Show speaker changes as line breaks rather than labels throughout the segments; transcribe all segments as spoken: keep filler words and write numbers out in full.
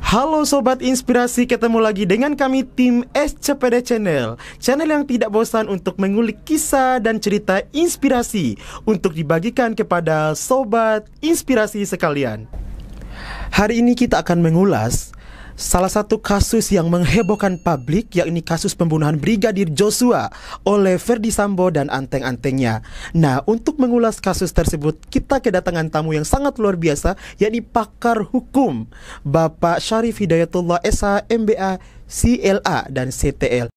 Halo Sobat Inspirasi, ketemu lagi dengan kami tim S C P D Channel. Channel yang tidak bosan untuk mengulik kisah dan cerita inspirasi untuk dibagikan kepada Sobat Inspirasi sekalian. Hari ini kita akan mengulas salah satu kasus yang menghebohkan publik, yakni kasus pembunuhan Brigadir Joshua oleh Ferdy Sambo dan anteng-antengnya. Nah, untuk mengulas kasus tersebut, kita kedatangan tamu yang sangat luar biasa, yakni pakar hukum, Bapak Syarif Hidayatullah S H M B A C L A dan C T L.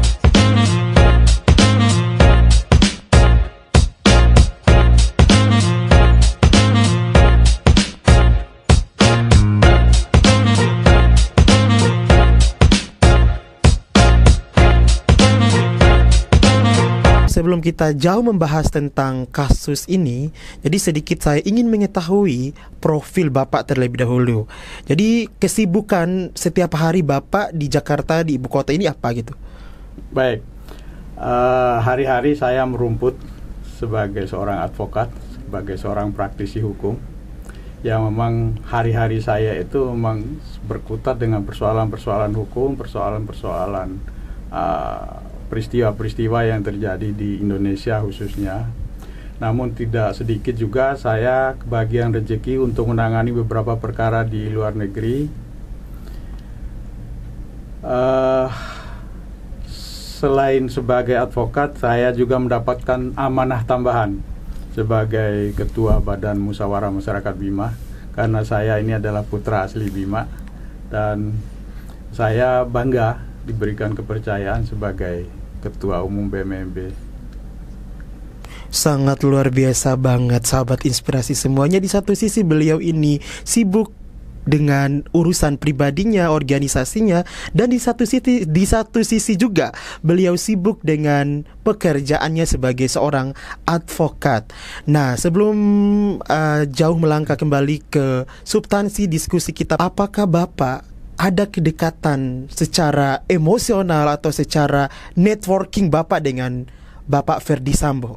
Sebelum kita jauh membahas tentang kasus ini, jadi sedikit saya ingin mengetahui profil Bapak terlebih dahulu. Jadi kesibukan setiap hari Bapak di Jakarta, di ibu kota ini apa gitu?
Baik, uh, hari-hari saya merumput sebagai seorang advokat, sebagai seorang praktisi hukum, yang memang hari-hari saya itu memang berkutat dengan persoalan-persoalan hukum, persoalan-persoalan uh, peristiwa-peristiwa yang terjadi di Indonesia khususnya. Namun tidak sedikit juga saya kebagian rezeki untuk menangani beberapa perkara di luar negeri. Uh, selain sebagai advokat, saya juga mendapatkan amanah tambahan sebagai Ketua Badan Musyawarah Masyarakat Bima, karena saya ini adalah putra asli Bima dan saya bangga diberikan kepercayaan sebagai Ketua Umum B M M B.
Sangat luar biasa banget sahabat inspirasi semuanya. Di satu sisi beliau ini sibuk dengan urusan pribadinya, organisasinya, dan di satu sisi di satu sisi juga beliau sibuk dengan pekerjaannya sebagai seorang advokat. Nah, sebelum uh, jauh melangkah kembali ke substansi diskusi kita, apakah Bapak ada kedekatan secara emosional atau secara networking Bapak dengan Bapak Ferdy Sambo?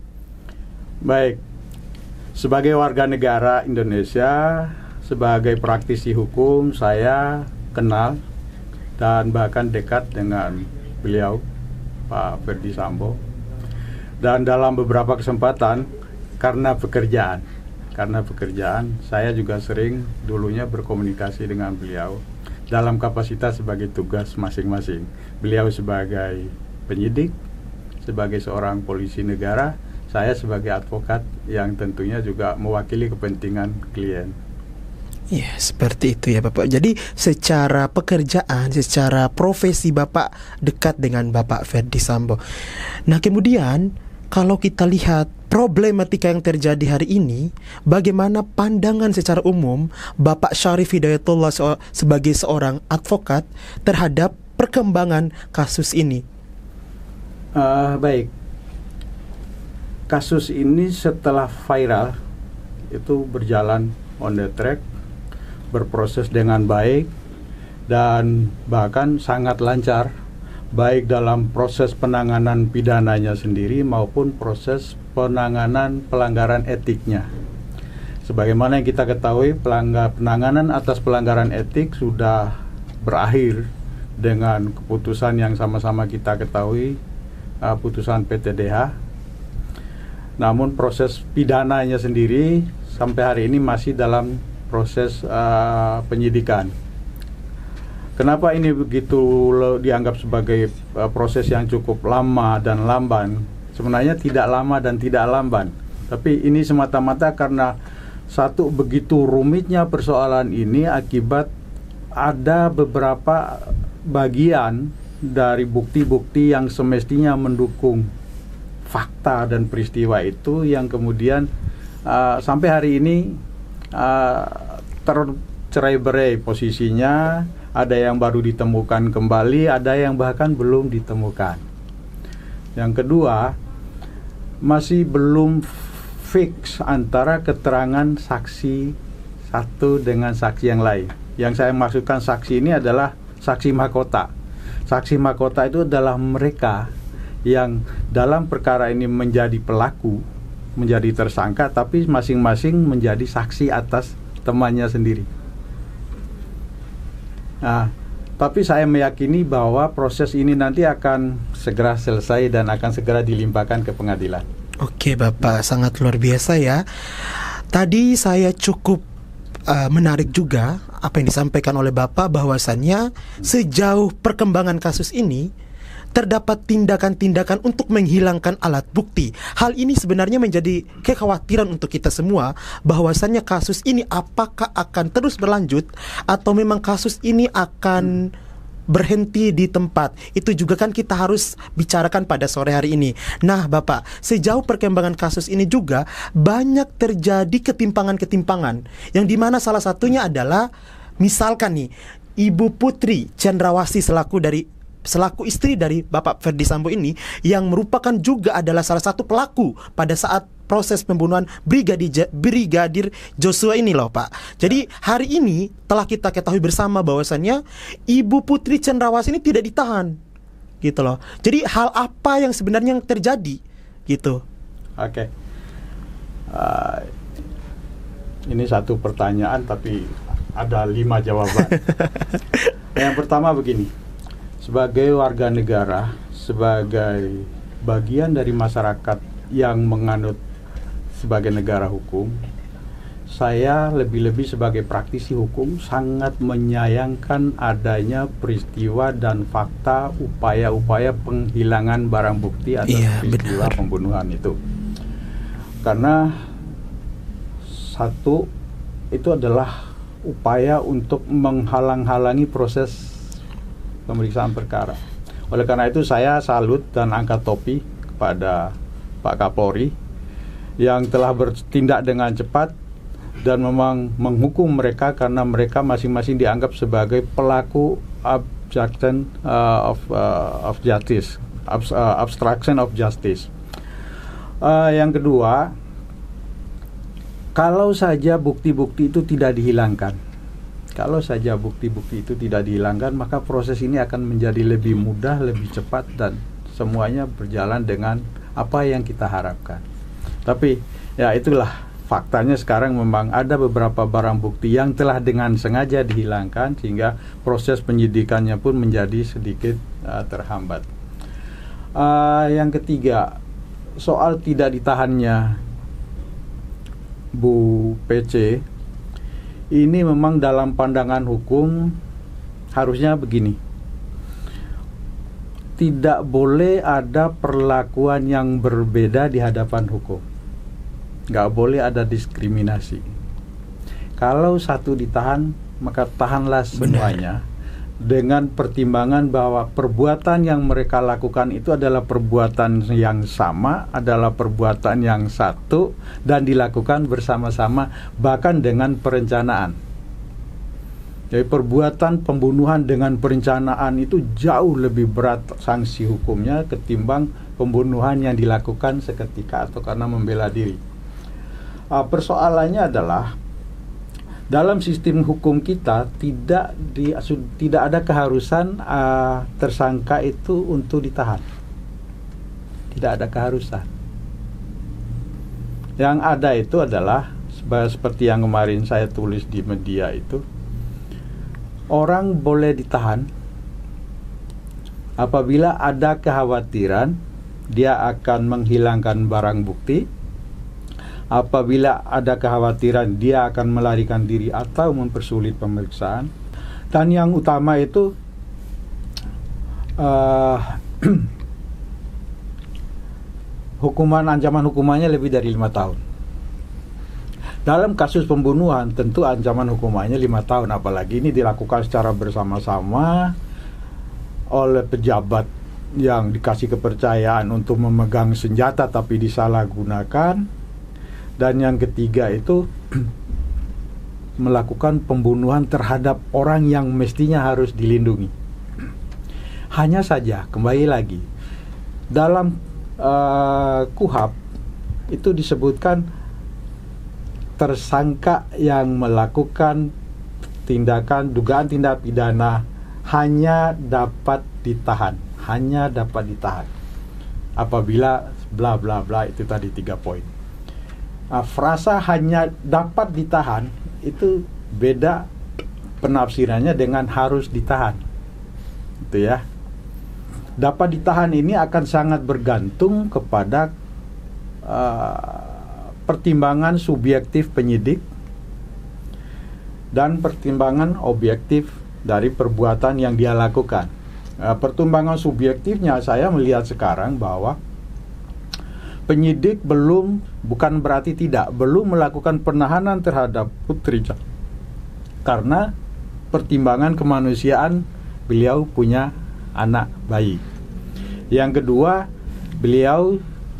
Baik, sebagai warga negara Indonesia, sebagai praktisi hukum, saya kenal dan bahkan dekat dengan beliau, Pak Ferdy Sambo. Dan dalam beberapa kesempatan, karena pekerjaan, karena pekerjaan, saya juga sering dulunya berkomunikasi dengan beliau dalam kapasitas sebagai tugas masing-masing. Beliau sebagai penyidik, sebagai seorang polisi negara, saya sebagai advokat yang tentunya juga mewakili kepentingan klien.
Ya, seperti itu ya Bapak. Jadi secara pekerjaan, secara profesi Bapak dekat dengan Bapak Ferdy Sambo. Nah, kemudian kalau kita lihat problematika yang terjadi hari ini, bagaimana pandangan secara umum Bapak Syarif Hidayatullah so- sebagai seorang advokat terhadap perkembangan kasus ini?
Uh, baik, kasus ini setelah viral itu berjalan on the track, berproses dengan baik dan bahkan sangat lancar, baik dalam proses penanganan pidananya sendiri maupun proses penanganan pelanggaran etiknya. Sebagaimana yang kita ketahui, pelanggar, penanganan atas pelanggaran etik sudah berakhir dengan keputusan yang sama-sama kita ketahui, uh, putusan P T D H. Namun proses pidananya sendiri sampai hari ini masih dalam proses uh, penyidikan. Kenapa ini begitu dianggap sebagai uh, proses yang cukup lama dan lamban? Sebenarnya tidak lama dan tidak lamban, tapi ini semata-mata karena satu, begitu rumitnya persoalan ini akibat ada beberapa bagian dari bukti-bukti yang semestinya mendukung fakta dan peristiwa itu yang kemudian uh, sampai hari ini uh, tercerai-berai posisinya. Ada yang baru ditemukan kembali, ada yang bahkan belum ditemukan. Yang kedua, masih belum fix antara keterangan saksi satu dengan saksi yang lain. Yang saya maksudkan saksi ini adalah saksi mahkota. Saksi mahkota itu adalah mereka yang dalam perkara ini menjadi pelaku, menjadi tersangka, tapi masing-masing menjadi saksi atas temannya sendiri. Nah, tapi saya meyakini bahwa proses ini nanti akan segera selesai dan akan segera dilimpahkan ke pengadilan.
Oke Bapak, sangat luar biasa ya. Tadi saya cukup uh, menarik juga apa yang disampaikan oleh Bapak, bahwasannya sejauh perkembangan kasus ini terdapat tindakan-tindakan untuk menghilangkan alat bukti. Hal ini sebenarnya menjadi kekhawatiran untuk kita semua, bahwasannya kasus ini apakah akan terus berlanjut atau memang kasus ini akan berhenti di tempat. Itu juga kan kita harus bicarakan pada sore hari ini. Nah Bapak, sejauh perkembangan kasus ini juga banyak terjadi ketimpangan-ketimpangan, yang dimana salah satunya adalah misalkan nih, Ibu Putri Cendrawasih selaku dari selaku istri dari Bapak Ferdy Sambo ini, yang merupakan juga adalah salah satu pelaku pada saat proses pembunuhan Brigadir, Brigadir Joshua ini loh Pak. Jadi hari ini telah kita ketahui bersama bahwasannya Ibu Putri Cendrawasih ini tidak ditahan, gitu loh. Jadi hal apa yang sebenarnya yang terjadi, gitu?
Oke, okay. uh, ini satu pertanyaan tapi ada lima jawaban. Yang pertama begini. Sebagai warga negara, sebagai bagian dari masyarakat yang menganut sebagai negara hukum, saya lebih-lebih sebagai praktisi hukum sangat menyayangkan adanya peristiwa dan fakta upaya-upaya penghilangan barang bukti atau
iya,
peristiwa benar. Pembunuhan itu. Karena satu, itu adalah upaya untuk menghalang-halangi proses pemeriksaan perkara. Oleh karena itu saya salut dan angkat topi kepada Pak Kapolri yang telah bertindak dengan cepat dan memang menghukum mereka, karena mereka masing-masing dianggap sebagai pelaku obstruction uh, of uh, of justice, Obst, uh, obstruction of justice. Uh, yang kedua, kalau saja bukti-bukti itu tidak dihilangkan, Kalau saja bukti-bukti itu tidak dihilangkan, maka proses ini akan menjadi lebih mudah, lebih cepat, dan semuanya berjalan dengan apa yang kita harapkan. Tapi ya itulah faktanya, sekarang memang ada beberapa barang bukti yang telah dengan sengaja dihilangkan, sehingga proses penyidikannya pun menjadi sedikit uh, terhambat. Uh, yang ketiga, soal tidak ditahannya Bu P C, ini memang dalam pandangan hukum harusnya begini. Tidak boleh ada perlakuan yang berbeda di hadapan hukum. Nggak boleh ada diskriminasi. Kalau satu ditahan, maka tahanlah semuanya. Benar. Dengan pertimbangan bahwa perbuatan yang mereka lakukan itu adalah perbuatan yang sama, adalah perbuatan yang satu, dan dilakukan bersama-sama, bahkan dengan perencanaan. Jadi perbuatan pembunuhan dengan perencanaan itu jauh lebih berat sanksi hukumnya ketimbang pembunuhan yang dilakukan seketika atau karena membela diri. Uh, persoalannya adalah dalam sistem hukum kita tidak di, tidak ada keharusan uh, tersangka itu untuk ditahan. Tidak ada keharusan. Yang ada itu adalah seperti yang kemarin saya tulis di media itu, orang boleh ditahan apabila ada kekhawatiran dia akan menghilangkan barang bukti, apabila ada kekhawatiran dia akan melarikan diri atau mempersulit pemeriksaan, dan yang utama itu uh, hukuman ancaman hukumannya lebih dari lima tahun. Dalam kasus pembunuhan tentu ancaman hukumannya lima tahun, apalagi ini dilakukan secara bersama-sama oleh pejabat yang dikasih kepercayaan untuk memegang senjata tapi disalahgunakan. Dan yang ketiga itu melakukan pembunuhan terhadap orang yang mestinya harus dilindungi. Hanya saja, kembali lagi, dalam uh, KUHAP itu disebutkan tersangka yang melakukan tindakan dugaan tindak pidana hanya dapat ditahan, hanya dapat ditahan apabila bla bla bla, itu tadi tiga poin. Nah, frasa hanya dapat ditahan itu beda penafsirannya dengan harus ditahan, gitu ya. Dapat ditahan ini akan sangat bergantung kepada uh, pertimbangan subjektif penyidik dan pertimbangan objektif dari perbuatan yang dia lakukan. Uh, pertimbangan subjektifnya saya melihat sekarang bahwa penyidik belum, bukan berarti tidak, belum melakukan penahanan terhadap Putri karena pertimbangan kemanusiaan, beliau punya anak bayi. Yang kedua, beliau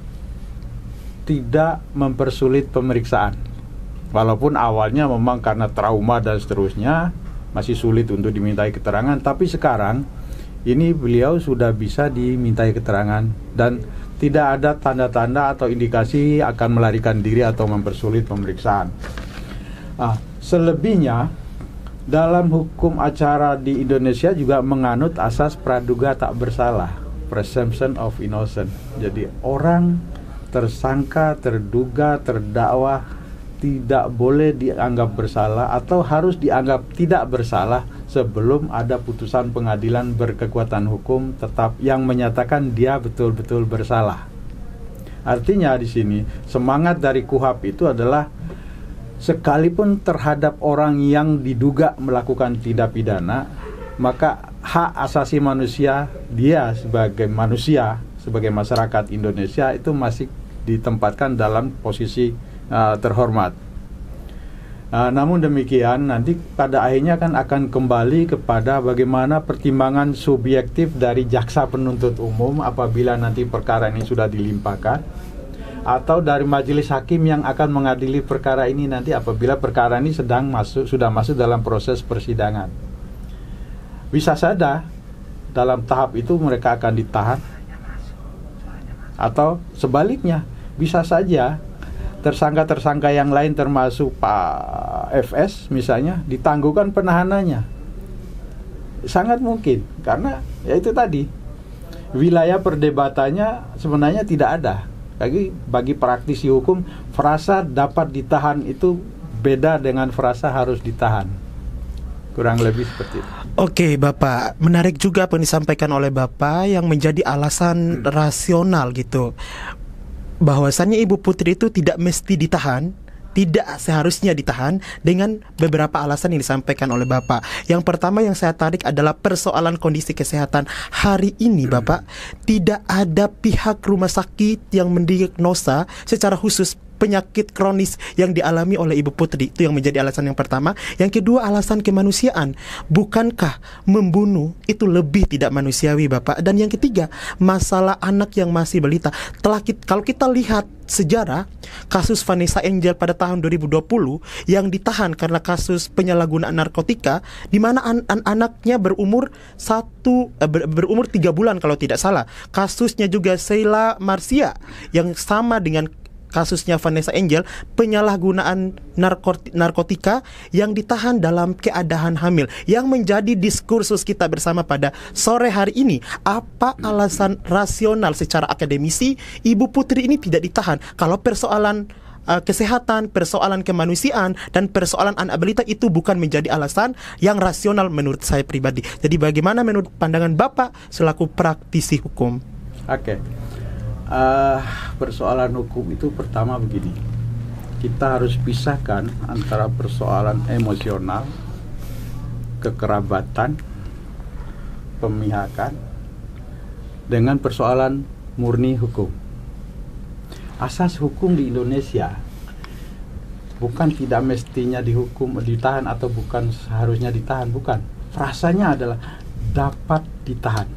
tidak mempersulit pemeriksaan. Walaupun awalnya memang karena trauma dan seterusnya masih sulit untuk dimintai keterangan, tapi sekarang ini beliau sudah bisa dimintai keterangan dan tidak ada tanda-tanda atau indikasi akan melarikan diri atau mempersulit pemeriksaan. Ah, selebihnya, dalam hukum acara di Indonesia juga menganut asas praduga tak bersalah, presumption of innocence. Jadi orang tersangka, terduga, terdakwa tidak boleh dianggap bersalah atau harus dianggap tidak bersalah sebelum ada putusan pengadilan berkekuatan hukum tetap yang menyatakan dia betul-betul bersalah. Artinya di sini semangat dari K U H P itu adalah sekalipun terhadap orang yang diduga melakukan tindak pidana, maka hak asasi manusia dia sebagai manusia, sebagai masyarakat Indonesia itu masih ditempatkan dalam posisi Uh, terhormat. Uh, namun demikian nanti pada akhirnya kan akan kembali kepada bagaimana pertimbangan subjektif dari jaksa penuntut umum apabila nanti perkara ini sudah dilimpahkan, atau dari majelis hakim yang akan mengadili perkara ini nanti apabila perkara ini sedang masuk sudah masuk dalam proses persidangan. Bisa saja dalam tahap itu mereka akan ditahan, atau sebaliknya bisa saja tersangka-tersangka yang lain termasuk Pak F S misalnya ditangguhkan penahanannya. Sangat mungkin, karena ya itu tadi, wilayah perdebatannya sebenarnya tidak ada. Bagi, bagi praktisi hukum, frasa dapat ditahan itu beda dengan frasa harus ditahan. Kurang lebih seperti itu.
Oke Bapak, menarik juga apa yang disampaikan oleh Bapak yang menjadi alasan hmm. rasional gitu, bahwasannya Ibu Putri itu tidak mesti ditahan, tidak seharusnya ditahan, dengan beberapa alasan yang disampaikan oleh Bapak. Yang pertama yang saya tarik adalah persoalan kondisi kesehatan. Hari ini Bapak, tidak ada pihak rumah sakit yang mendiagnosa secara khusus penyakit kronis yang dialami oleh Ibu Putri. Itu yang menjadi alasan yang pertama. Yang kedua, alasan kemanusiaan. Bukankah membunuh itu lebih tidak manusiawi Bapak? Dan yang ketiga, masalah anak yang masih balita. Telah kita, kalau kita lihat sejarah kasus Vanessa Angel pada tahun dua ribu dua puluh yang ditahan karena kasus penyalahgunaan narkotika, di mana an- an- anaknya berumur satu eh, ber- berumur tiga bulan kalau tidak salah. Kasusnya juga Sheila Marcia yang sama dengan kasusnya Vanessa Angel, penyalahgunaan narkoti- narkotika yang ditahan dalam keadaan hamil. Yang menjadi diskursus kita bersama pada sore hari ini, apa alasan rasional secara akademisi Ibu Putri ini tidak ditahan? Kalau persoalan uh, kesehatan, persoalan kemanusiaan, dan persoalan anak balita itu bukan menjadi alasan yang rasional menurut saya pribadi. Jadi bagaimana menurut pandangan Bapak selaku praktisi hukum?
Oke. Okay. Uh, persoalan hukum itu pertama begini, kita harus pisahkan antara persoalan emosional, kekerabatan, pemihakan, dengan persoalan murni hukum. Asas hukum di Indonesia bukan tidak mestinya dihukum, ditahan atau bukan seharusnya ditahan, bukan. Frasanya adalah dapat ditahan.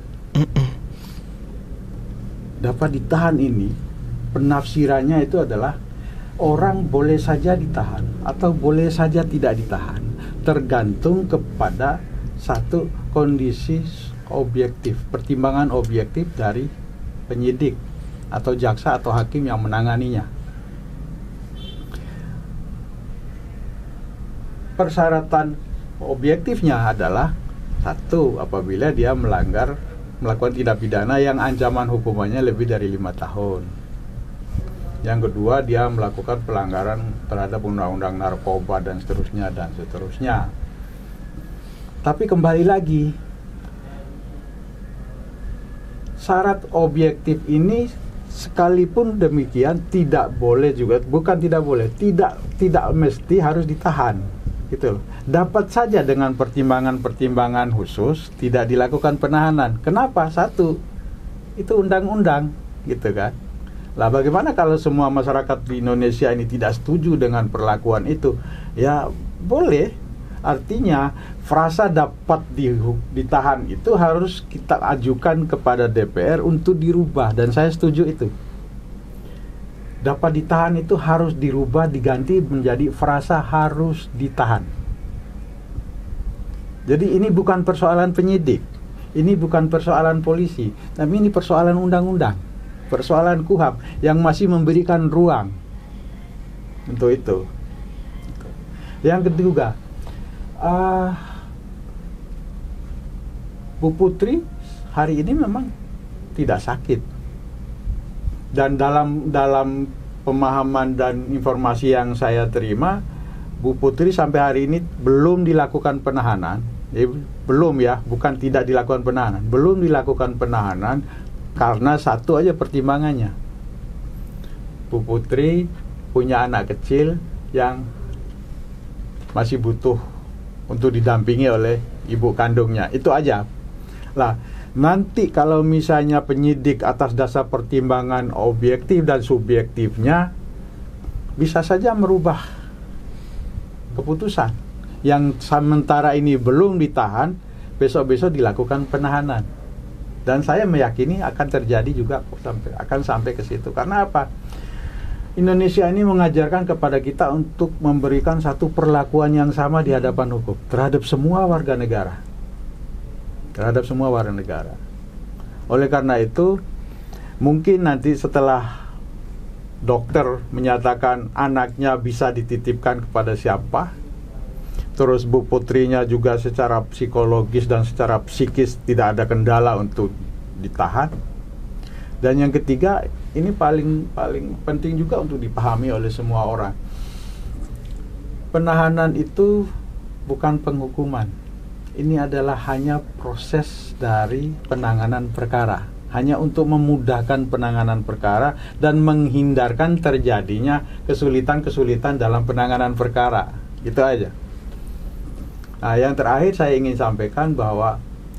Dapat ditahan ini, penafsirannya itu adalah orang boleh saja ditahan atau boleh saja tidak ditahan, tergantung kepada satu kondisi objektif, pertimbangan objektif dari penyidik atau jaksa atau hakim yang menanganinya. Persyaratan objektifnya adalah satu, apabila dia melanggar melakukan tindak pidana yang ancaman hukumannya lebih dari lima tahun. Yang kedua, dia melakukan pelanggaran terhadap undang-undang narkoba dan seterusnya dan seterusnya. Tapi kembali lagi, syarat objektif ini sekalipun demikian tidak boleh juga, bukan tidak boleh, tidak tidak mesti harus ditahan, gitu loh. Dapat saja dengan pertimbangan-pertimbangan khusus tidak dilakukan penahanan. Kenapa? Satu, itu undang-undang, gitu kan. Lah bagaimana kalau semua masyarakat di Indonesia ini tidak setuju dengan perlakuan itu? Ya boleh. Artinya frasa dapat di, ditahan itu harus kita ajukan kepada D P R untuk dirubah, dan saya setuju itu. Dapat ditahan itu harus dirubah, diganti menjadi frasa harus ditahan. Jadi ini bukan persoalan penyidik, ini bukan persoalan polisi, tapi ini persoalan undang-undang, persoalan K U H A P yang masih memberikan ruang untuk itu. Yang kedua, Uh, Bu Putri hari ini memang tidak sakit, dan dalam dalam pemahaman dan informasi yang saya terima, Bu Putri sampai hari ini belum dilakukan penahanan. Eh, belum ya, bukan tidak dilakukan penahanan, belum dilakukan penahanan karena satu aja pertimbangannya. Bu Putri punya anak kecil yang masih butuh untuk didampingi oleh ibu kandungnya. Itu aja. Lah, nanti kalau misalnya penyidik atas dasar pertimbangan objektif dan subjektifnya bisa saja merubah keputusan. Yang sementara ini belum ditahan, besok-besok dilakukan penahanan. Dan saya meyakini akan terjadi juga sampai akan sampai ke situ. Karena apa? Indonesia ini mengajarkan kepada kita untuk memberikan satu perlakuan yang sama di hadapan hukum terhadap semua warga negara. Terhadap semua warga negara. Oleh karena itu, mungkin nanti setelah dokter menyatakan anaknya bisa dititipkan kepada siapa, terus Bu Putrinya juga secara psikologis dan secara psikis tidak ada kendala untuk ditahan. Dan yang ketiga, ini paling paling penting juga untuk dipahami oleh semua orang. Penahanan itu bukan penghukuman. Ini adalah hanya proses dari penanganan perkara. Hanya untuk memudahkan penanganan perkara dan menghindarkan terjadinya kesulitan-kesulitan dalam penanganan perkara. Itu aja. Nah, yang terakhir saya ingin sampaikan bahwa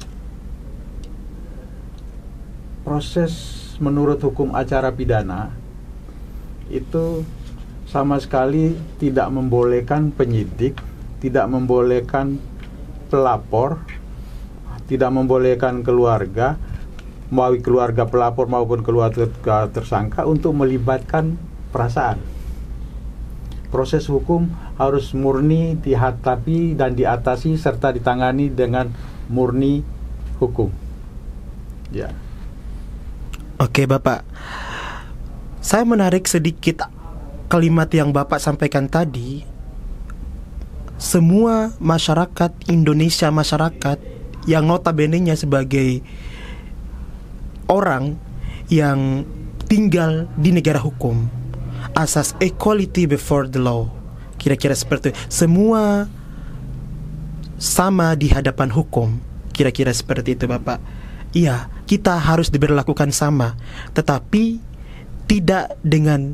proses menurut hukum acara pidana itu sama sekali tidak membolehkan penyidik, tidak membolehkan pelapor, tidak membolehkan keluarga, mau keluarga pelapor maupun keluarga tersangka untuk melibatkan perasaan. Proses hukum harus murni dihadapi dan diatasi serta ditangani dengan murni hukum. Ya.
Oke Bapak, saya menarik sedikit kalimat yang Bapak sampaikan tadi. Semua masyarakat Indonesia, masyarakat yang notabene-nya sebagai orang yang tinggal di negara hukum, asas equality before the law, kira-kira seperti itu. Semua sama di hadapan hukum, kira-kira seperti itu Bapak. Iya, kita harus diberlakukan sama, tetapi tidak dengan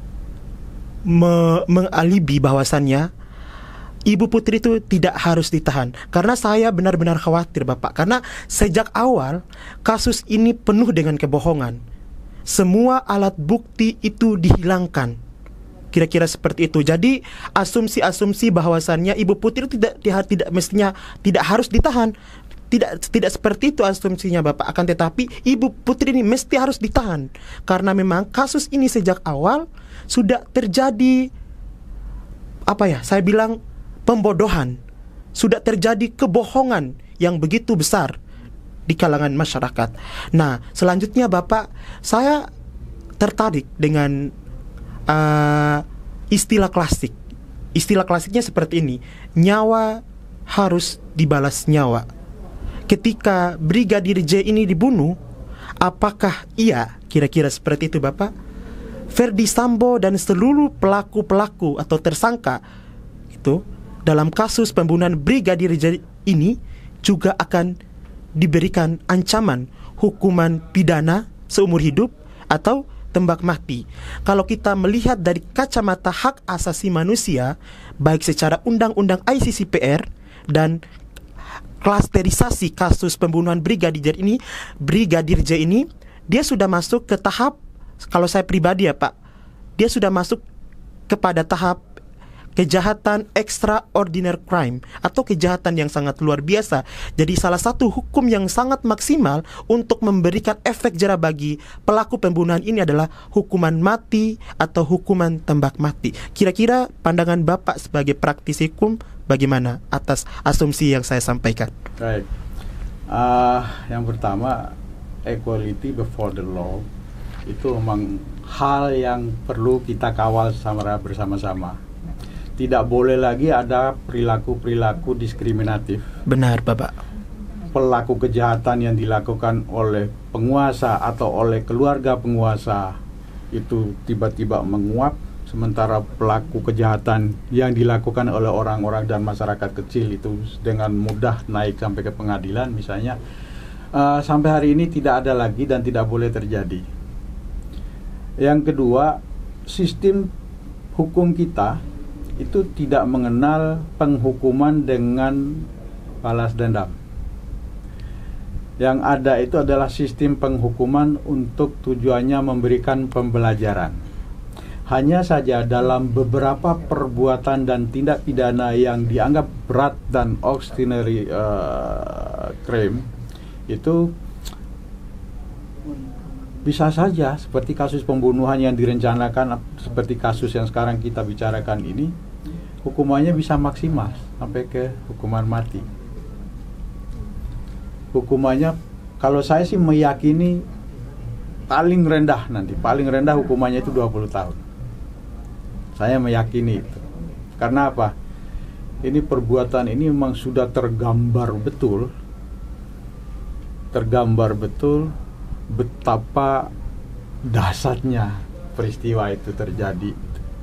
me- mengalibi bahwasannya Ibu Putri itu tidak harus ditahan. Karena saya benar-benar khawatir Bapak, karena sejak awal kasus ini penuh dengan kebohongan. Semua alat bukti itu dihilangkan, kira-kira seperti itu. Jadi asumsi-asumsi bahwasannya Ibu Putri tidak tidak, tidak mestinya tidak harus ditahan, Tidak tidak seperti itu asumsinya Bapak. Akan tetapi Ibu Putri ini mesti harus ditahan, karena memang kasus ini sejak awal sudah terjadi, apa ya, saya bilang pembodohan. Sudah terjadi kebohongan yang begitu besar di kalangan masyarakat. Nah, selanjutnya Bapak, saya tertarik dengan uh, istilah klasik. Istilah klasiknya seperti ini: nyawa harus dibalas nyawa. Ketika Brigadir J ini dibunuh, apakah iya kira-kira seperti itu Bapak? Verdi Sambo dan seluruh pelaku-pelaku atau tersangka itu dalam kasus pembunuhan Brigadir J ini juga akan diberikan ancaman hukuman pidana seumur hidup atau tembak mati. Kalau kita melihat dari kacamata hak asasi manusia, baik secara undang-undang I C C P R dan klasterisasi kasus pembunuhan Brigadir ini, Brigadir J ini, dia sudah masuk ke tahap, kalau saya pribadi ya Pak, dia sudah masuk kepada tahap kejahatan extraordinary crime atau kejahatan yang sangat luar biasa. Jadi salah satu hukum yang sangat maksimal untuk memberikan efek jera bagi pelaku pembunuhan ini adalah hukuman mati atau hukuman tembak mati. Kira-kira pandangan Bapak sebagai praktisi hukum bagaimana atas asumsi yang saya sampaikan?
Baik, uh, yang pertama, equality before the law itu memang hal yang perlu kita kawal sama bersama-sama. Tidak boleh lagi ada perilaku-perilaku diskriminatif.
Benar, Bapak.
Pelaku kejahatan yang dilakukan oleh penguasa atau oleh keluarga penguasa itu tiba-tiba menguap, sementara pelaku kejahatan yang dilakukan oleh orang-orang dan masyarakat kecil itu dengan mudah naik sampai ke pengadilan misalnya. Uh, sampai hari ini tidak ada lagi dan tidak boleh terjadi. Yang kedua, sistem hukum kita itu tidak mengenal penghukuman dengan balas dendam. Yang ada itu adalah sistem penghukuman untuk tujuannya memberikan pembelajaran. Hanya saja dalam beberapa perbuatan dan tindak pidana yang dianggap berat dan extraordinary uh, crime itu bisa saja seperti kasus pembunuhan yang direncanakan, seperti kasus yang sekarang kita bicarakan ini, hukumannya bisa maksimal sampai ke hukuman mati. Hukumannya, kalau saya sih meyakini paling rendah nanti, paling rendah hukumannya itu dua puluh tahun. Saya meyakini itu. Karena apa? Ini perbuatan ini memang sudah tergambar betul, tergambar betul betapa dahsyatnya peristiwa itu terjadi.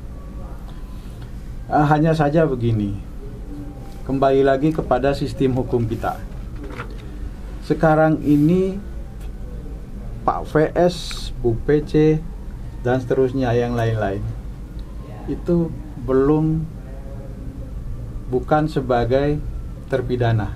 Ah, hanya saja begini, kembali lagi kepada sistem hukum kita. Sekarang ini Pak V S, Bu P C, dan seterusnya yang lain-lain itu belum, bukan sebagai terpidana.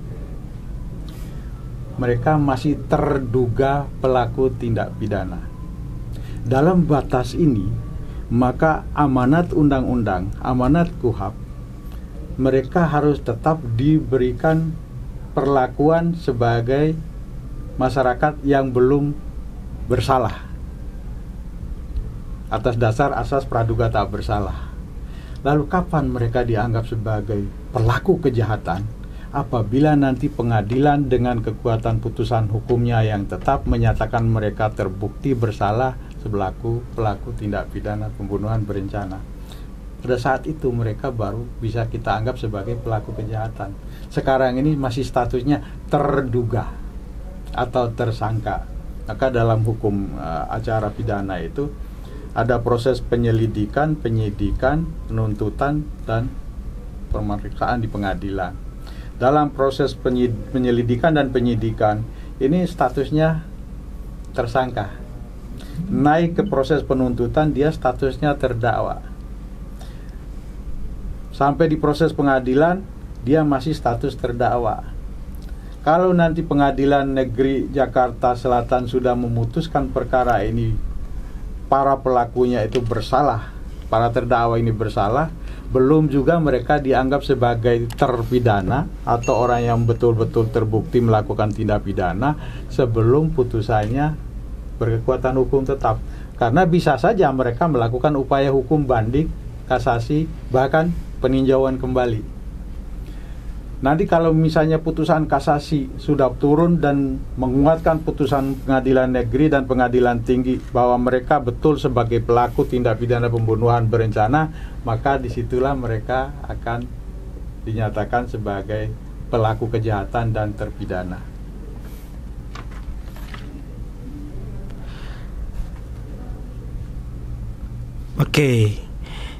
Mereka masih terduga pelaku tindak pidana. Dalam batas ini, maka amanat undang-undang, amanat K U H A P, mereka harus tetap diberikan perlakuan sebagai masyarakat yang belum bersalah atas dasar asas praduga tak bersalah. Lalu kapan mereka dianggap sebagai pelaku kejahatan? Apabila nanti pengadilan dengan kekuatan putusan hukumnya yang tetap menyatakan mereka terbukti bersalah selaku pelaku tindak pidana pembunuhan berencana. Pada saat itu mereka baru bisa kita anggap sebagai pelaku kejahatan. Sekarang ini masih statusnya terduga atau tersangka. Maka dalam hukum uh, acara pidana itu ada proses penyelidikan, penyidikan, penuntutan, dan pemeriksaan di pengadilan. Dalam proses penyelidikan dan penyidikan ini statusnya tersangka. Naik ke proses penuntutan dia statusnya terdakwa. Sampai di proses pengadilan dia masih status terdakwa. Kalau nanti Pengadilan Negeri Jakarta Selatan sudah memutuskan perkara ini, para pelakunya itu bersalah, para terdakwa ini bersalah, belum juga mereka dianggap sebagai terpidana atau orang yang betul-betul terbukti melakukan tindak pidana sebelum putusannya berkekuatan hukum tetap. Karena bisa saja mereka melakukan upaya hukum banding, kasasi, bahkan peninjauan kembali. Nanti kalau misalnya putusan kasasi sudah turun dan menguatkan putusan pengadilan negeri dan pengadilan tinggi bahwa mereka betul sebagai pelaku tindak pidana pembunuhan berencana, maka disitulah mereka akan dinyatakan sebagai pelaku kejahatan dan terpidana.
Oke,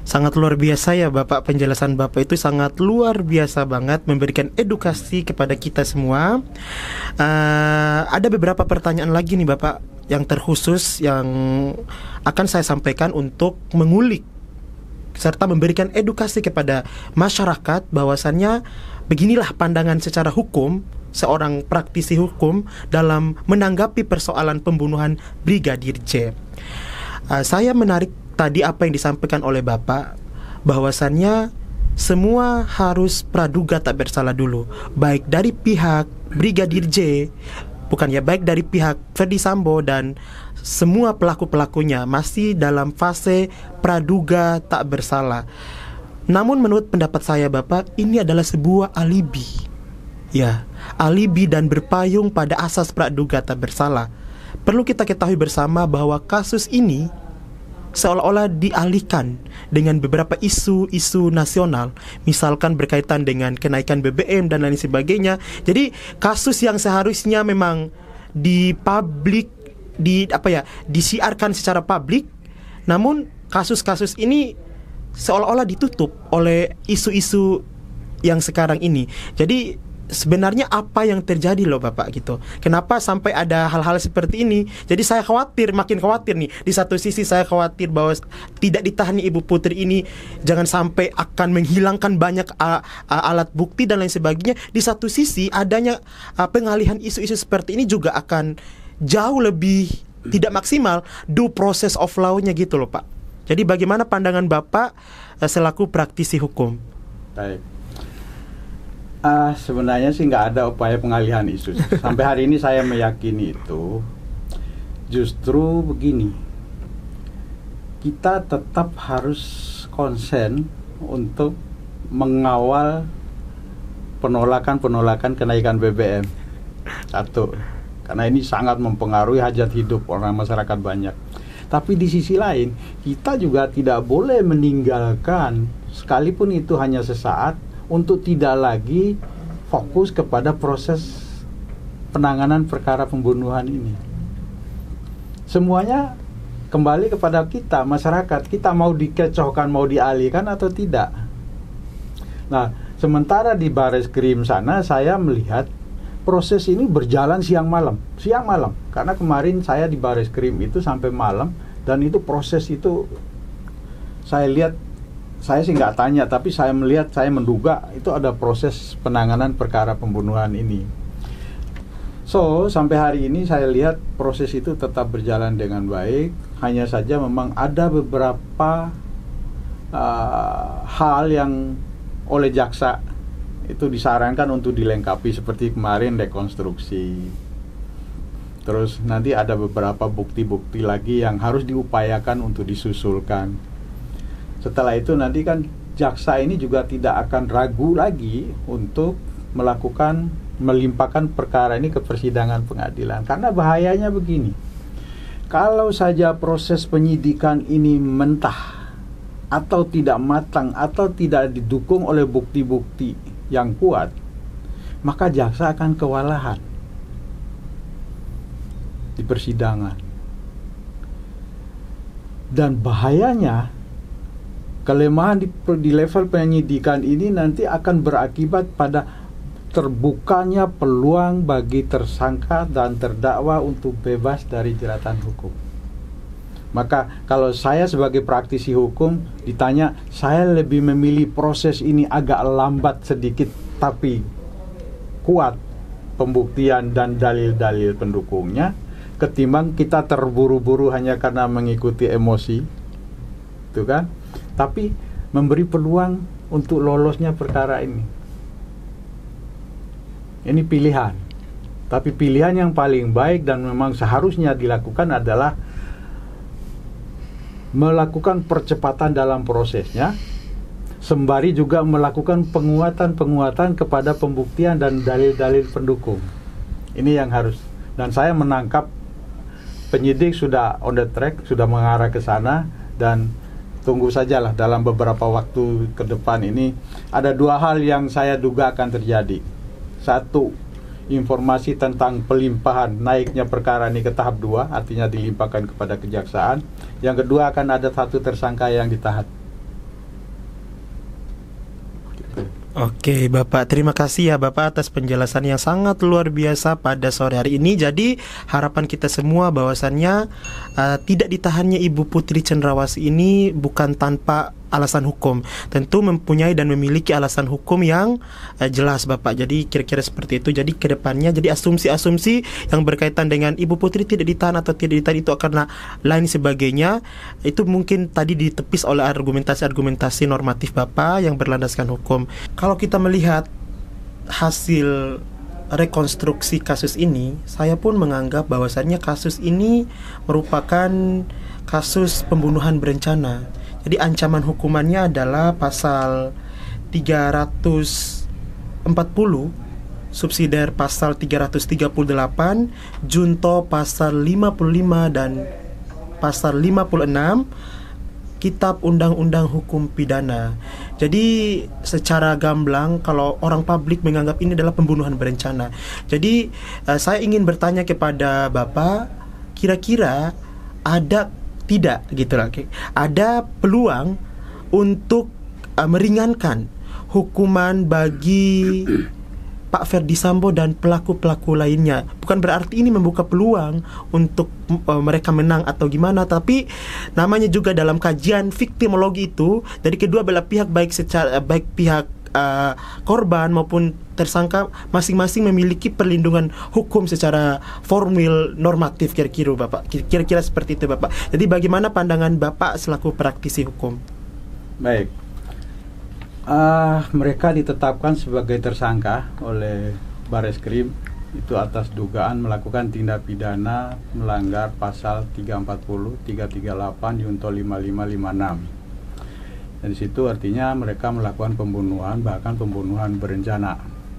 Sangat luar biasa ya Bapak, penjelasan Bapak itu sangat luar biasa banget, memberikan edukasi kepada kita semua. uh, Ada beberapa pertanyaan lagi nih Bapak yang terkhusus yang akan saya sampaikan untuk mengulik serta memberikan edukasi kepada masyarakat bahwasannya beginilah pandangan secara hukum seorang praktisi hukum dalam menanggapi persoalan pembunuhan Brigadir J. uh, Saya menarik tadi apa yang disampaikan oleh Bapak, bahwasannya semua harus praduga tak bersalah dulu, baik dari pihak Brigadir J, bukan ya, baik dari pihak Ferdy Sambo dan semua pelaku-pelakunya masih dalam fase praduga tak bersalah. Namun menurut pendapat saya Bapak, ini adalah sebuah alibi. Ya, alibi dan berpayung pada asas praduga tak bersalah. Perlu kita ketahui bersama bahwa kasus ini seolah-olah dialihkan dengan beberapa isu-isu nasional, misalkan berkaitan dengan kenaikan B B M dan lain sebagainya. Jadi kasus yang seharusnya memang di publik, di apa ya, disiarkan secara publik, namun kasus-kasus ini seolah-olah ditutup oleh isu-isu yang sekarang ini. Jadi sebenarnya apa yang terjadi loh Bapak gitu? Kenapa sampai ada hal-hal seperti ini? Jadi saya khawatir, makin khawatir nih. Di satu sisi saya khawatir bahwa tidak ditahannya Ibu Putri ini jangan sampai akan menghilangkan banyak uh, uh, alat bukti dan lain sebagainya. Di satu sisi adanya uh, pengalihan isu-isu seperti ini juga akan jauh lebih tidak maksimal due process of law-nya gitu loh Pak. Jadi bagaimana pandangan Bapak uh, selaku praktisi hukum?
Baik. Uh, sebenarnya sih nggak ada upaya pengalihan isu. Sampai hari ini saya meyakini itu justru begini, kita tetap harus konsen untuk mengawal penolakan-penolakan kenaikan B B M. Satu, karena ini sangat mempengaruhi hajat hidup orang masyarakat banyak. Tapi di sisi lain, kita juga tidak boleh meninggalkan, sekalipun itu hanya sesaat, untuk tidak lagi fokus kepada proses penanganan perkara pembunuhan ini. Semuanya kembali kepada kita, masyarakat. Kita mau dikecohkan, mau dialihkan atau tidak. Nah, sementara di Bareskrim sana saya melihat proses ini berjalan siang malam. Siang malam, karena kemarin saya di Bareskrim itu sampai malam, dan itu proses itu saya lihat. Saya sih nggak tanya, tapi saya melihat, saya menduga itu ada proses penanganan perkara pembunuhan ini. So, sampai hari ini saya lihat proses itu tetap berjalan dengan baik. Hanya saja memang ada beberapa uh, hal yang oleh jaksa itu disarankan untuk dilengkapi, seperti kemarin rekonstruksi. Terus nanti ada beberapa bukti-bukti lagi yang harus diupayakan untuk disusulkan. Setelah itu nanti kan jaksa ini juga tidak akan ragu lagi untuk melakukan, melimpahkan perkara ini ke persidangan pengadilan. Karena bahayanya begini, kalau saja proses penyidikan ini mentah atau tidak matang atau tidak didukung oleh bukti-bukti yang kuat, maka jaksa akan kewalahan di persidangan. Dan bahayanya, kelemahan di, di level penyidikan ini nanti akan berakibat pada terbukanya peluang bagi tersangka dan terdakwa untuk bebas dari jeratan hukum. Maka kalau saya sebagai praktisi hukum ditanya, saya lebih memilih proses ini agak lambat sedikit tapi kuat pembuktian dan dalil-dalil pendukungnya, ketimbang kita terburu-buru hanya karena mengikuti emosi, itu kan? Tapi memberi peluang untuk lolosnya perkara ini. Ini pilihan. Tapi pilihan yang paling baik dan memang seharusnya dilakukan adalah melakukan percepatan dalam prosesnya, sembari juga melakukan penguatan-penguatan kepada pembuktian dan dalil-dalil pendukung. Ini yang harus. Dan saya menangkap penyidik sudah on the track, sudah mengarah ke sana, dan tunggu sajalah dalam beberapa waktu ke depan ini ada dua hal yang saya duga akan terjadi. Satu, informasi tentang pelimpahan naiknya perkara ini ke tahap dua, artinya dilimpahkan kepada kejaksaan. Yang kedua, akan ada satu tersangka yang ditahan.
Oke Bapak, terima kasih ya Bapak atas penjelasan yang sangat luar biasa pada sore hari ini. Jadi harapan kita semua bahwasannya uh, tidak ditahannya Ibu Putri Cendrawasih ini bukan tanpa alasan hukum. Tentu mempunyai dan memiliki alasan hukum yang uh, jelas Bapak. Jadi kira-kira seperti itu. Jadi kedepannya jadi asumsi-asumsi yang berkaitan dengan Ibu Putri tidak ditahan atau tidak ditahan itu karena lain sebagainya, itu mungkin tadi ditepis oleh argumentasi-argumentasi normatif Bapak yang berlandaskan hukum. Kalau kita melihat hasil rekonstruksi kasus ini, saya pun menganggap bahwasannya kasus ini merupakan kasus pembunuhan berencana. Jadi ancaman hukumannya adalah pasal tiga ratus empat puluh, subsidiar pasal tiga ratus tiga puluh delapan, junto pasal lima puluh lima dan pasal lima puluh enam Kitab Undang-Undang Hukum Pidana. Jadi secara gamblang kalau orang publik menganggap ini adalah pembunuhan berencana. Jadi uh, saya ingin bertanya kepada Bapak, kira-kira ada tidak gitu lah, ada peluang untuk uh, meringankan hukuman bagi Pak Ferdy Sambo dan pelaku-pelaku lainnya. Bukan berarti ini membuka peluang untuk uh, mereka menang atau gimana, tapi namanya juga dalam kajian viktimologi itu dari kedua belah pihak, baik secara baik pihak uh, korban maupun tersangka masing-masing memiliki perlindungan hukum secara formil normatif, kira-kira Bapak. Kira-kira seperti itu Bapak. Jadi bagaimana pandangan Bapak selaku praktisi hukum?
Baik. Uh, mereka ditetapkan sebagai tersangka oleh Bareskrim itu atas dugaan melakukan tindak pidana melanggar pasal tiga ratus empat puluh, tiga ratus tiga puluh delapan, junto lima puluh lima, lima puluh enam. Dan di situ artinya mereka melakukan pembunuhan, bahkan pembunuhan berencana.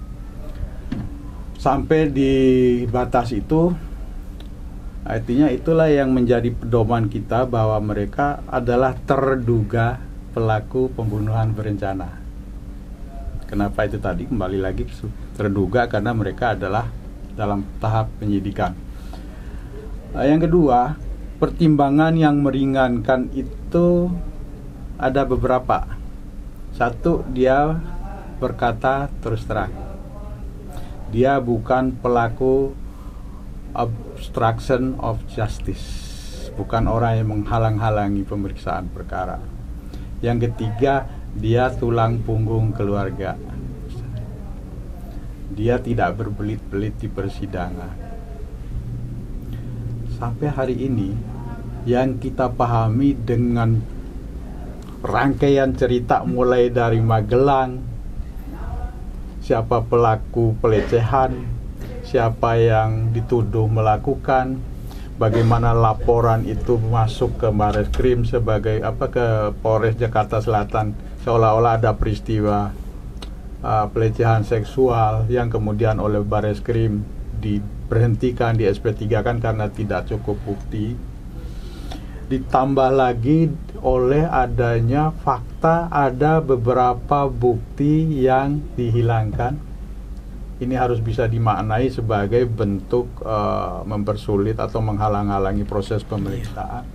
Sampai di batas itu, artinya itulah yang menjadi pedoman kita bahwa mereka adalah terduga pelaku pembunuhan berencana. Kenapa itu tadi? Kembali lagi terduga karena mereka adalah dalam tahap penyidikan. Nah, yang kedua, pertimbangan yang meringankan itu ada beberapa. Satu, dia berkata terus terang, dia bukan pelaku obstruction of justice, bukan orang yang menghalang-halangi pemeriksaan perkara. Yang ketiga, dia tulang punggung keluarga. Dia tidak berbelit-belit di persidangan. Sampai hari ini yang kita pahami dengan rangkaian cerita mulai dari Magelang, siapa pelaku pelecehan, siapa yang dituduh melakukan, bagaimana laporan itu masuk ke Bareskrim sebagai apa ke Polres Jakarta Selatan, seolah-olah ada peristiwa uh, pelecehan seksual yang kemudian oleh Bareskrim diberhentikan, di S P tiga kan karena tidak cukup bukti. Ditambah lagi oleh adanya fakta ada beberapa bukti yang dihilangkan. Ini harus bisa dimaknai sebagai bentuk uh, mempersulit atau menghalang-halangi proses pemeriksaan.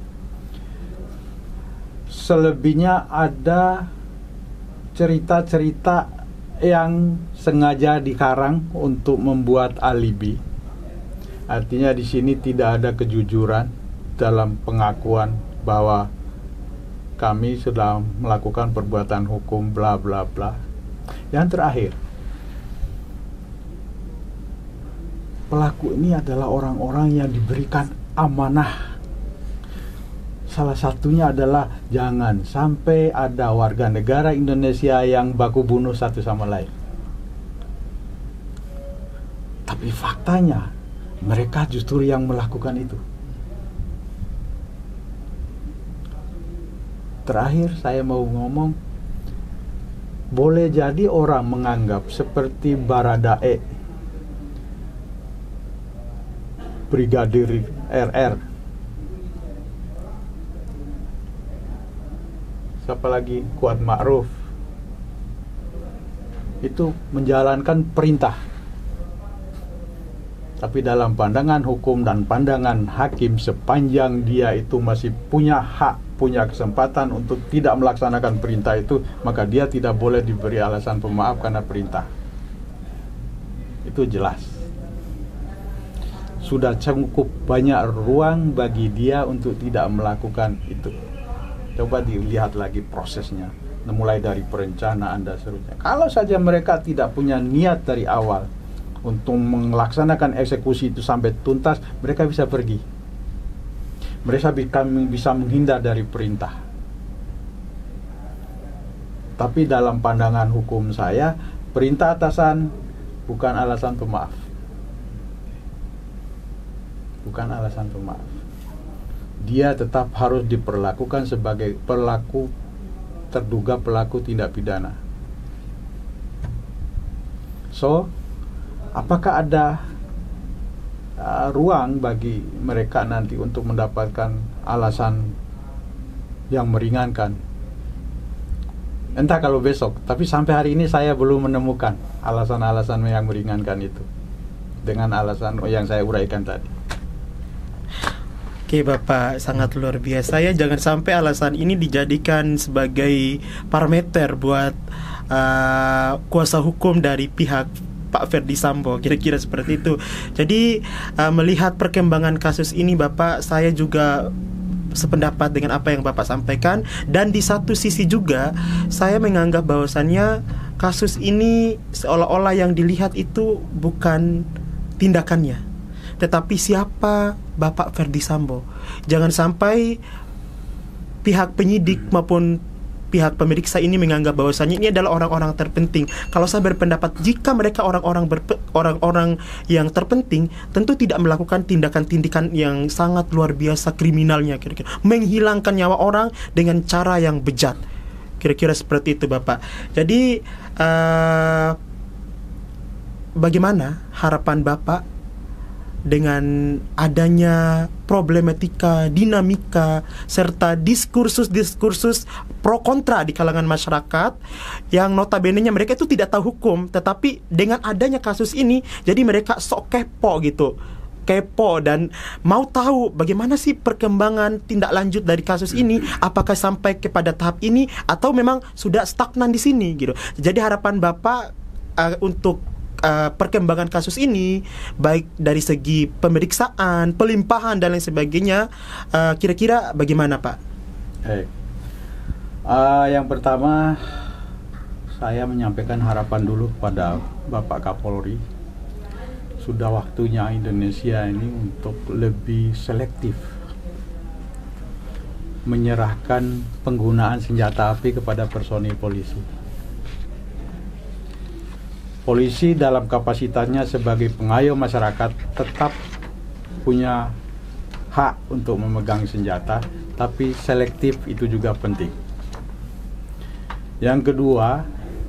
Selebihnya ada cerita-cerita yang sengaja dikarang untuk membuat alibi. Artinya di sini tidak ada kejujuran dalam pengakuan bahwa kami sedang melakukan perbuatan hukum bla bla bla. Yang terakhir, pelaku ini adalah orang-orang yang diberikan amanah. Salah satunya adalah jangan sampai ada warga negara Indonesia yang baku bunuh satu sama lain. Tapi faktanya mereka justru yang melakukan itu. Terakhir saya mau ngomong, boleh jadi orang menganggap seperti Baradae, Brigadir R R, siapa lagi, Kuat Ma'ruf, itu menjalankan perintah. Tapi dalam pandangan hukum dan pandangan hakim, sepanjang dia itu masih punya hak punya kesempatan untuk tidak melaksanakan perintah itu, maka dia tidak boleh diberi alasan pemaaf karena perintah. Itu jelas. Sudah cukup banyak ruang bagi dia untuk tidak melakukan itu. Coba dilihat lagi prosesnya, mulai dari perencanaan dan seterusnya. Kalau saja mereka tidak punya niat dari awal untuk melaksanakan eksekusi itu sampai tuntas, mereka bisa pergi. Mereka bisa menghindar dari perintah. Tapi dalam pandangan hukum saya, perintah atasan bukan alasan pemaaf. Bukan alasan pemaaf. Dia tetap harus diperlakukan sebagai pelaku, terduga pelaku tindak pidana. So, apakah ada uh, ruang bagi mereka nanti untuk mendapatkan alasan yang meringankan? Entah kalau besok, tapi sampai hari ini saya belum menemukan alasan-alasan yang meringankan itu dengan alasan yang saya uraikan tadi.
Oke Bapak, sangat luar biasa ya. Jangan sampai alasan ini dijadikan sebagai parameter buat uh, kuasa hukum dari pihak Pak Ferdy Sambo, kira-kira seperti itu. Jadi uh, melihat perkembangan kasus ini Bapak, saya juga sependapat dengan apa yang Bapak sampaikan. Dan di satu sisi juga saya menganggap bahwasannya kasus ini seolah-olah yang dilihat itu bukan tindakannya, tetapi siapa Bapak Ferdy Sambo. Jangan sampai pihak penyidik maupun pihak pemeriksa ini menganggap bahwasannya ini adalah orang-orang terpenting. Kalau saya berpendapat, jika mereka orang-orang berpe- orang-orang yang terpenting, tentu tidak melakukan tindakan-tindakan yang sangat luar biasa kriminalnya, kira-kira menghilangkan nyawa orang dengan cara yang bejat. Kira-kira seperti itu Bapak. Jadi uh, bagaimana harapan Bapak dengan adanya problematika, dinamika, serta diskursus-diskursus pro kontra di kalangan masyarakat yang notabene-nya mereka itu tidak tahu hukum, tetapi dengan adanya kasus ini jadi mereka sok kepo gitu, kepo dan mau tahu bagaimana sih perkembangan tindak lanjut dari kasus ini, apakah sampai kepada tahap ini atau memang sudah stagnan di sini gitu. Jadi harapan Bapak uh, untuk Uh, perkembangan kasus ini, baik dari segi pemeriksaan, pelimpahan dan lain sebagainya, uh, kira-kira bagaimana Pak?
Hey. Uh, yang pertama, saya menyampaikan harapan dulu pada Bapak Kapolri. Sudah waktunya Indonesia ini untuk lebih selektif menyerahkan penggunaan senjata api kepada personil polisi. Polisi dalam kapasitasnya sebagai pengayom masyarakat tetap punya hak untuk memegang senjata, tapi selektif itu juga penting. Yang kedua,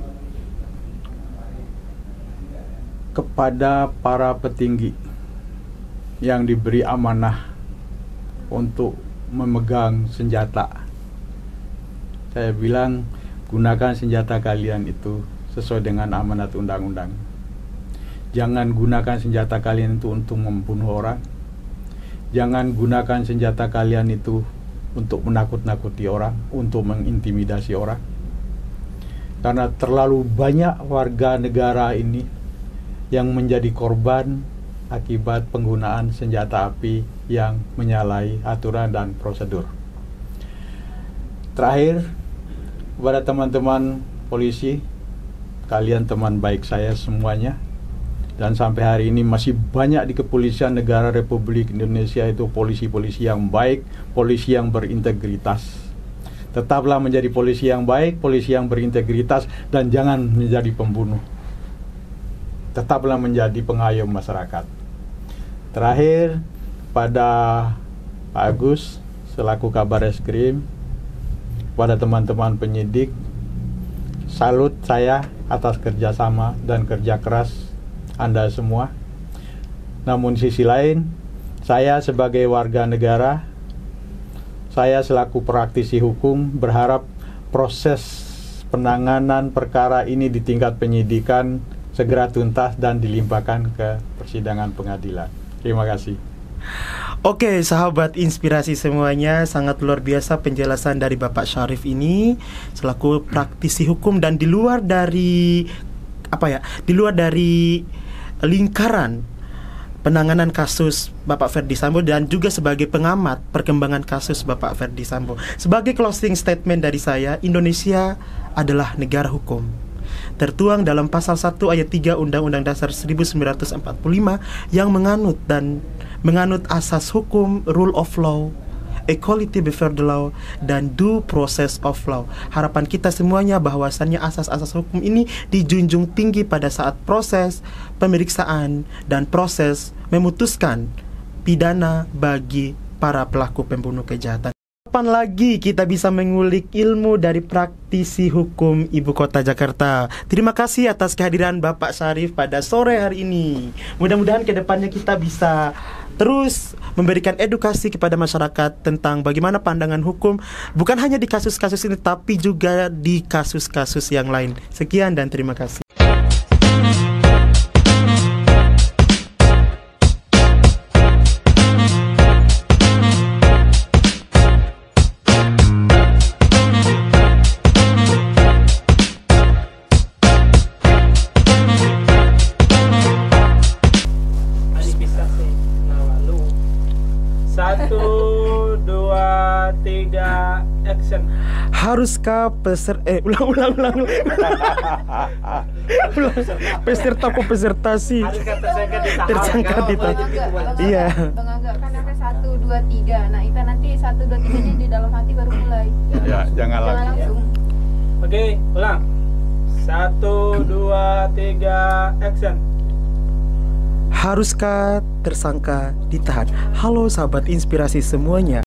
kepada para petinggi yang diberi amanah untuk memegang senjata, saya bilang gunakan senjata kalian itu sesuai dengan amanat undang-undang. Jangan gunakan senjata kalian itu untuk membunuh orang. Jangan gunakan senjata kalian itu untuk menakut-nakuti orang, untuk mengintimidasi orang. Karena terlalu banyak warga negara ini yang menjadi korban akibat penggunaan senjata api yang menyalahi aturan dan prosedur. Terakhir, kepada teman-teman polisi, kalian teman baik saya semuanya, dan sampai hari ini masih banyak di kepolisian negara Republik Indonesia itu polisi-polisi yang baik, polisi yang berintegritas. Tetaplah menjadi polisi yang baik, polisi yang berintegritas, dan jangan menjadi pembunuh. Tetaplah menjadi pengayom masyarakat. Terakhir, pada Pak Agus selaku Kabar Eskrim, pada teman-teman penyidik, salut saya atas kerjasama dan kerja keras Anda semua. Namun sisi lain, saya sebagai warga negara, saya selaku praktisi hukum berharap proses penanganan perkara ini di tingkat penyidikan segera tuntas dan dilimpahkan ke persidangan pengadilan. Terima kasih.
Oke, sahabat inspirasi semuanya, sangat luar biasa penjelasan dari Bapak Syarif ini selaku praktisi hukum dan di luar dari apa ya? Di luar dari lingkaran penanganan kasus Bapak Ferdy Sambo dan juga sebagai pengamat perkembangan kasus Bapak Ferdy Sambo. Sebagai closing statement dari saya, Indonesia adalah negara hukum. Tertuang dalam pasal satu ayat tiga Undang-Undang Dasar seribu sembilan ratus empat puluh lima yang menganut dan menganut asas hukum, rule of law, equality before the law, dan due process of law. Harapan kita semuanya bahwasannya asas-asas hukum ini dijunjung tinggi pada saat proses pemeriksaan dan proses memutuskan pidana bagi para pelaku pembunuh kejahatan. Kapan lagi kita bisa mengulik ilmu dari praktisi hukum Ibu Kota Jakarta? Terima kasih atas kehadiran Bapak Syarif pada sore hari ini. Mudah-mudahan kedepannya kita bisa terus memberikan edukasi kepada masyarakat tentang bagaimana pandangan hukum, bukan hanya di kasus-kasus ini, tapi juga di kasus-kasus yang lain. Sekian dan terima kasih.
Satu, dua, tiga, action.
Haruskah peser eh ulang ulang ulang ulang peserta pesertasi
Haruskah tersangka ditahan?
tersangka ditahan? Iya.
Bang Angga kan ada satu dua tiga. Nah kita nanti satu dua tiga nya di dalam hati baru mulai.
Ya, jangan
Jangan
langsung.
langsung.
Oke, ulang. Satu, dua, tiga, action.
Haruskah tersangka ditahan? Halo sahabat inspirasi semuanya.